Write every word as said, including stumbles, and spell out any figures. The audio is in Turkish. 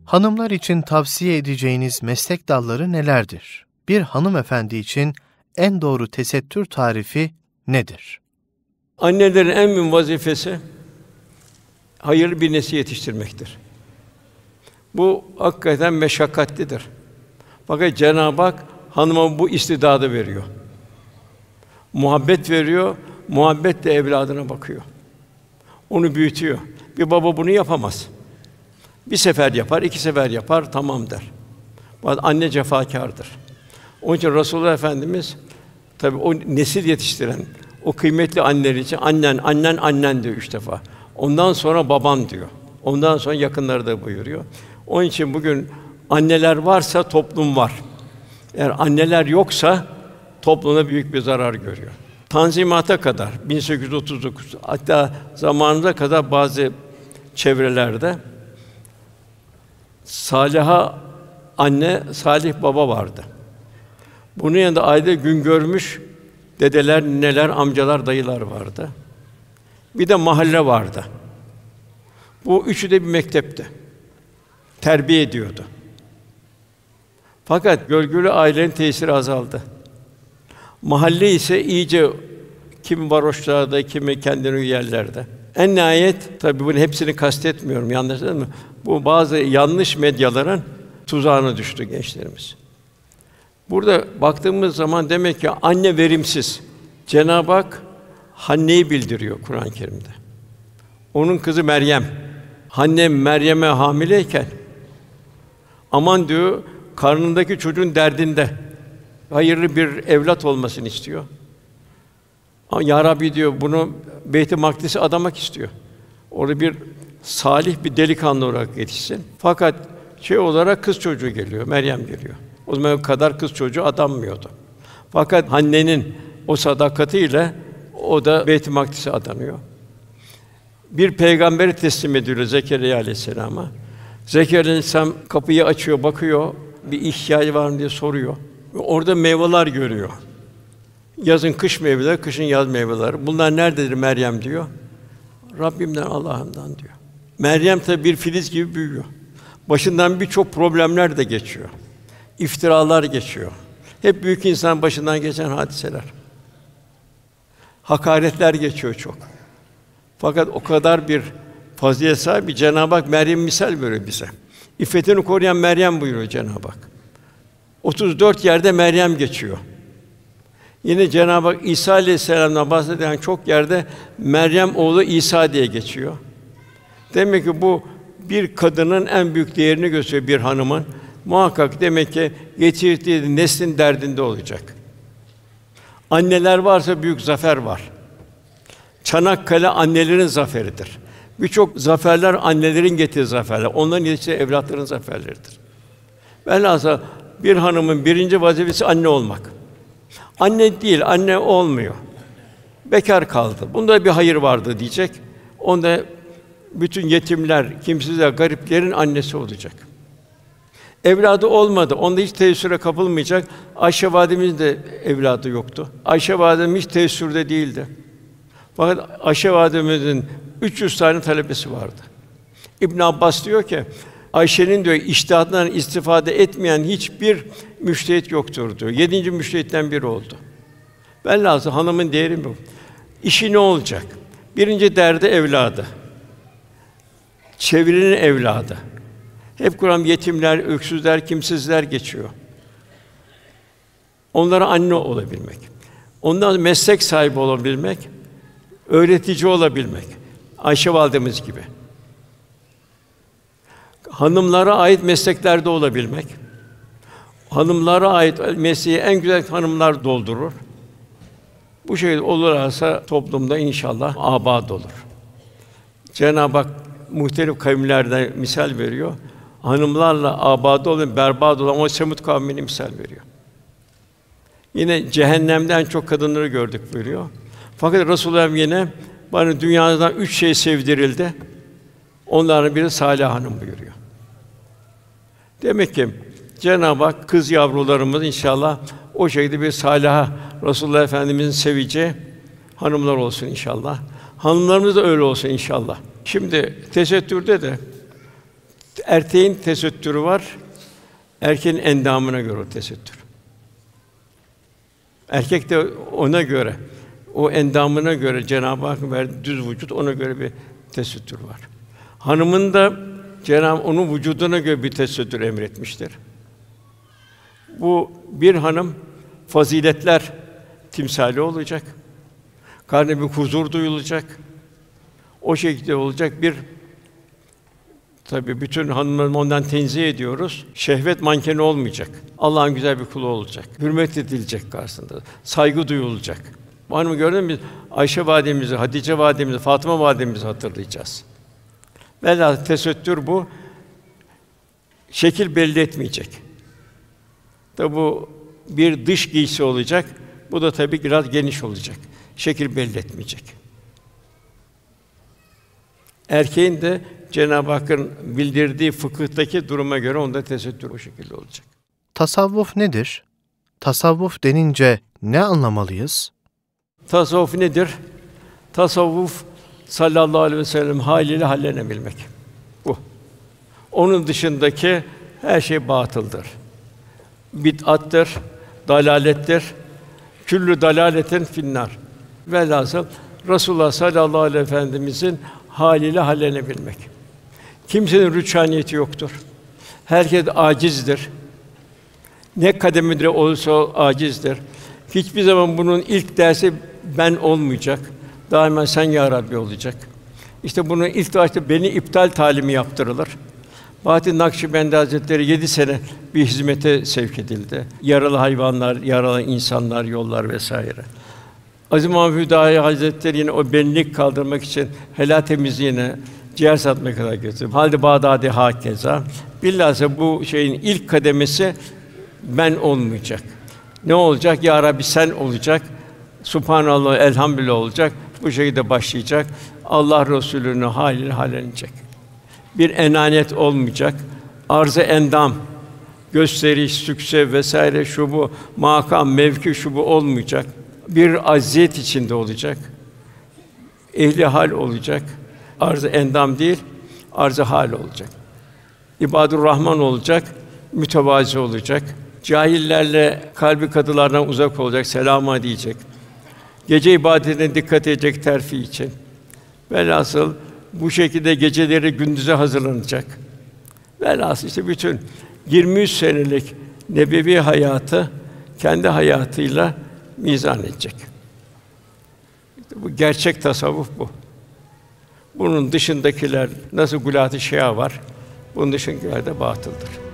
Hanımlar için tavsiye edeceğiniz meslek dalları nelerdir? Bir hanımefendi için en doğru tesettür tarifi nedir? Annelerin en mühim vazifesi hayırlı bir nesil yetiştirmektir. Bu hakikaten meşakkatlidir. Fakat Cenab-ı Hak hanıma bu istidadı veriyor. Muhabbet veriyor, muhabbetle evladına bakıyor. Onu büyütüyor. Bir baba bunu yapamaz. Bir sefer yapar, iki sefer yapar, tamam der. Anne cefakârdır. Onun için Resulullah Efendimiz tabii o nesil yetiştiren o kıymetli anneler için annen, annen, annen diyor üç defa. Ondan sonra baban diyor. Ondan sonra yakınları da buyuruyor. Onun için bugün anneler varsa toplum var. Eğer anneler yoksa toplumda büyük bir zarar görüyor. Tanzimata kadar bin sekiz yüz otuz dokuz hatta zamanımıza kadar bazı çevrelerde saliha anne, salih baba vardı. Bunun yanında ailede gün görmüş dedeler, nineler, amcalar, dayılar vardı. Bir de mahalle vardı. Bu üçü de bir mektepti. Terbiye ediyordu. Fakat gölgülü ailenin tesiri azaldı. Mahalle ise iyice kimi varoşlarda, kimi kendini yerlerde. En nihayet tabii bunun hepsini kastetmiyorum, yanlış değil mi? Bu bazı yanlış medyaların tuzağına düştü gençlerimiz. Burada baktığımız zaman demek ki anne verimsiz. Cenab-ı Hak Hanne'yi bildiriyor Kur'an-ı Kerim'de. Onun kızı Meryem. Hanne Meryem'e hamileyken aman diyor karnındaki çocuğun derdinde. Hayırlı bir evlat olmasını istiyor. Ya Rabbi diyor bunu Beyt-i Makdis'e adamak istiyor. Orada bir salih bir delikanlı olarak yetişsin. Fakat şey olarak kız çocuğu geliyor, Meryem geliyor. O zaman kadar kız çocuğu adanmıyordu. Fakat Hanne'nin o sadakatiyle o da Beyt-i Makdis'e adanıyor. Bir peygamberi teslim ediliyor Zekeriya Aleyhisselam'a. Zekeriya Aleyhisselam kapıyı açıyor, bakıyor, bir ihtiyacı var mı diye soruyor. Orada meyveler görüyor. Yazın kış meyveleri, kışın yaz meyveleri. Bunlar nerededir Meryem diyor. Rabbimden, Allah'ımdan diyor. Meryem tabi bir filiz gibi büyüyor. Başından birçok problemler de geçiyor. İftiralar geçiyor. Hep büyük insan başından geçen hadiseler. Hakaretler geçiyor çok. Fakat o kadar bir fazilet sahibi Cenab-ı Hak Meryem misal veriyor bize. İffetini koruyan Meryem buyuruyor Cenab-ı Hak. otuz dört yerde Meryem geçiyor. Yine Cenab-ı Hak İsa Aleyhisselam'dan bahseden çok yerde Meryem oğlu İsa diye geçiyor. Demek ki bu bir kadının en büyük değerini gösteriyor bir hanımın. Muhakkak demek ki getirdiği neslin derdinde olacak. Anneler varsa büyük zafer var. Çanakkale annelerin zaferidir. Birçok zaferler annelerin getirdiği zaferler. Onların yetiştiği evlatların zaferleridir. Velhâsıl bir hanımın birinci vazifesi anne olmak. Anne değil, anne olmuyor. Bekâr kaldı. Bunda bir hayır vardı diyecek. Onda bütün yetimler, kimsizler, gariplerin annesi olacak. Evladı olmadı. Onda hiç teessüre kapılmayacak. Ayşe validemizin de evladı yoktu. Ayşe validemiz hiç teessürde değildi. Fakat Ayşe validemizin üç yüz tane talebesi vardı. İbn Abbas diyor ki Ayşe'nin diyor içtihadından istifade etmeyen hiçbir müştehit yoktur diyor. Yedinci müştehitten biri oldu. Velhâsıl hanımın değeri bu. İşi ne olacak? Birinci derdi evladı. Çevrenin evladı. Hep Kur'an yetimler, öksüzler, kimsizler geçiyor. Onlara anne olabilmek. Ondan meslek sahibi olabilmek, öğretici olabilmek. Ayşe validemiz gibi. Hanımlara ait mesleklerde olabilmek. Hanımlara ait mesleği en güzel hanımlar doldurur. Bu şekilde olursa toplumda inşallah âbâd olur. Cenab-ı Hak muhtelif kavimlerden misal veriyor. Hanımlarla âbâd olan, berbat olan o Semud kavmini misal veriyor. Yine cehennemden çok kadınları gördük buyuruyor. Fakat Resulullah yine bana dünyadan üç şey sevdirildi. Onların biri Salih Hanım buyuruyor. Demek ki Cenab-ı Hak kız yavrularımız inşallah o şekilde bir saliha Resulullah Efendimizin seveceği hanımlar olsun inşallah. Hanımlarımız da öyle olsun inşallah. Şimdi tesettürde de Erkeğin tesettürü var, erkeğin endamına göre o tesettür. Erkek de ona göre, o endamına göre Cenab-ı Hakk'ın verdiği düz vücut, ona göre bir tesettür var. Hanımın da Cenab-ı onun vücuduna göre bir tesettür emretmiştir. Bu bir hanım faziletler timsali olacak. Kalbine bir huzur duyulacak. O şekilde olacak bir, tabii bütün hanımları ondan tenzih ediyoruz. Şehvet mankeni olmayacak. Allah'ın güzel bir kulu olacak. Hürmet edilecek karşısında. Saygı duyulacak. Bu hanımı gördün mü? Ayşe validemizi, Hatice validemizi, Fatıma validemizi hatırlayacağız. Velhâsıl tesettür bu. Şekil belli etmeyecek. Tabi bu bir dış giysi olacak. Bu da tabii biraz geniş olacak. Şekil belli etmeyecek. Erkeğin de Cenab-ı Hakk'ın bildirdiği fıkıhtaki duruma göre onda tesettür o şekilde olacak. Tasavvuf nedir? Tasavvuf denince ne anlamalıyız? Tasavvuf nedir? Tasavvuf sallallahu aleyhi ve sellem haliyle hallenebilmek. Bu. Onun dışındaki her şey batıldır. Bid'attır, dalalettir. Küllü dalaletin finnâr. Velhâsıl Resulullah sallallahu aleyhi ve efendimizin haliyle hallenebilmek. Kimsenin rüçhaniyeti yoktur. Herkes acizdir. Ne kademede olursa o acizdir. Hiçbir zaman bunun ilk dersi ben olmayacak. Daima sen ya Rabbi olacak. İşte bunun ilk başta beni iptal talimi yaptırılır. Bahattin Nakşibendi Hazretleri yedi sene bir hizmete sevk edildi. Yaralı hayvanlar, yaralı insanlar, yollar vesaire. Aziz Mahmud Hüdayi Hazretleri yine o benlik kaldırmak için helal temizliğine ciğer satmaya kadar götürdü. Halid-i Bağdadi hakeza. Bilhassa bu şeyin ilk kademesi ben olmayacak. Ne olacak? Ya Rabbi sen olacak. Subhanallah, elhamdülillah olacak. Bu şekilde başlayacak. Allah Resulü'nün haliyle hallenecek. Bir enaniyet olmayacak. Arz-ı endam, gösteriş, sükse vesaire şu bu makam, mevki şu bu olmayacak. Bir acziyet içinde olacak. Ehli hal olacak. Arz-ı endam değil, arz-ı hal olacak. İbadur Rahman olacak, mütevazi olacak. Cahillerle kalbi kadılardan uzak olacak, selama diyecek. Gece ibadetine dikkat edecek terfi için. Velhasıl bu şekilde geceleri gündüze hazırlanacak. Velhasıl işte bütün yirmi üç senelik nebevi hayatı kendi hayatıyla mizan edecek. İşte bu gerçek tasavvuf bu. Bunun dışındakiler nasıl gulât-ı şia var, bunun dışındakiler de batıldır.